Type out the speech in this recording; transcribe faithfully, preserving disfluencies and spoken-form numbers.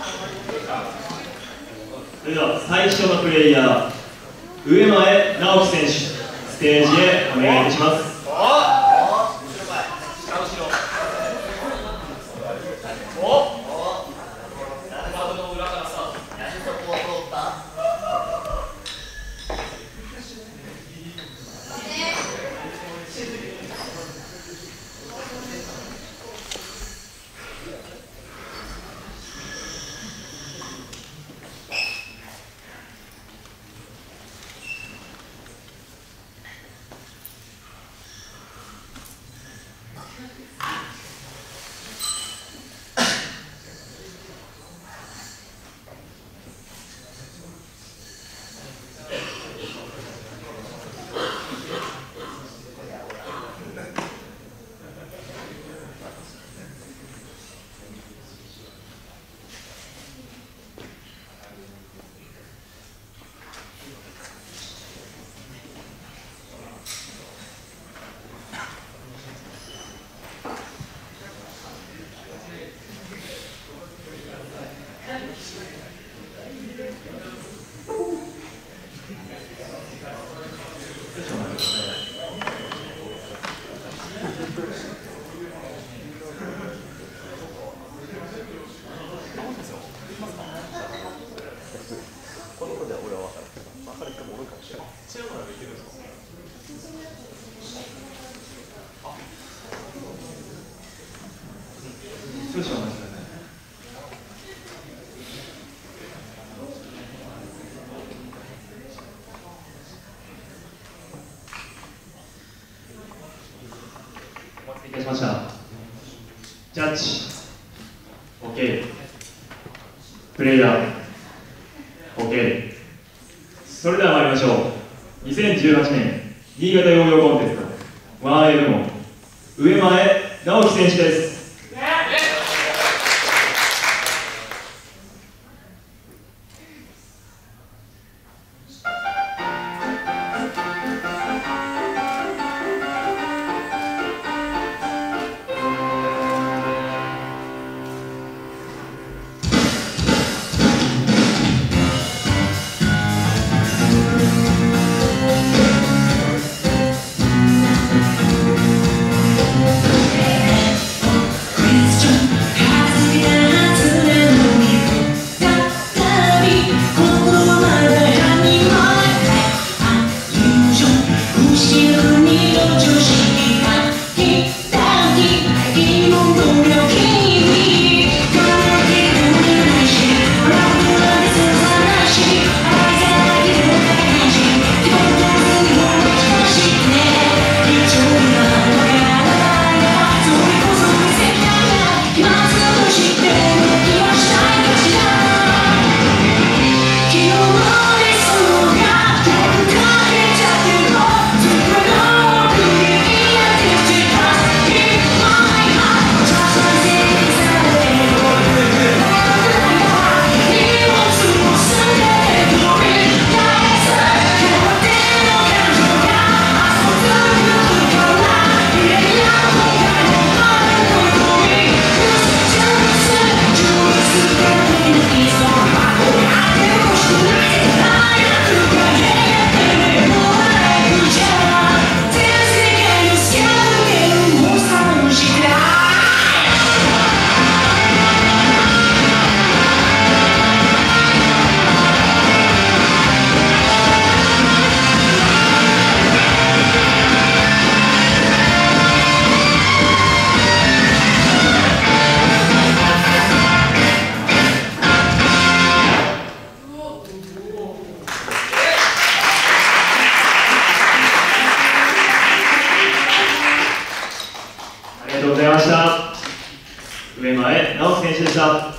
それでは最初のプレイヤー、上前直樹選手、ステージへお願いいたします。少々お待ちください。お待たせいたしました。ジャッジ OK、 プレイヤー OK。 それでは参りましょう。にせんじゅうはちねん新潟ヨーヨーコンテストワンエー部門、上前直樹選手です。ありがとうございました。上前直樹選手でした。